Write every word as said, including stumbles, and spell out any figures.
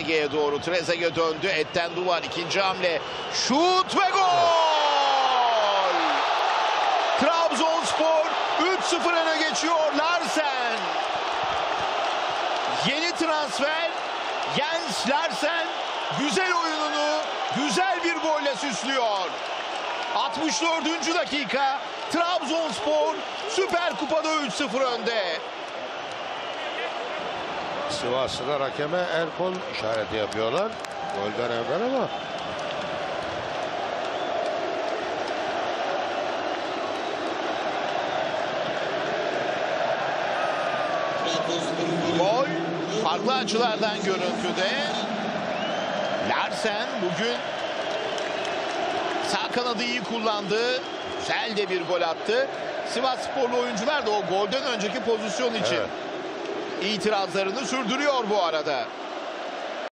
Trezeguet'e doğru. Trezeguet döndü. Etten Duvar ikinci hamle. Şut ve gol! Trabzonspor üç sıfır öne geçiyor. Larsen. Yeni transfer Jens Larsen güzel oyununu güzel bir golle süslüyor. altmış dördüncü dakika Trabzonspor Süper Kupa'da üç sıfır önde. Sivaslılar hakeme el kol işareti yapıyorlar. Golden evvel ama. Gol farklı açılardan görüntüde. Larsen bugün sağ kanadı iyi kullandı. Güzel de bir gol attı. Sivassporlu oyuncular da o golden önceki pozisyon için Evet. itirazlarını sürdürüyor bu arada.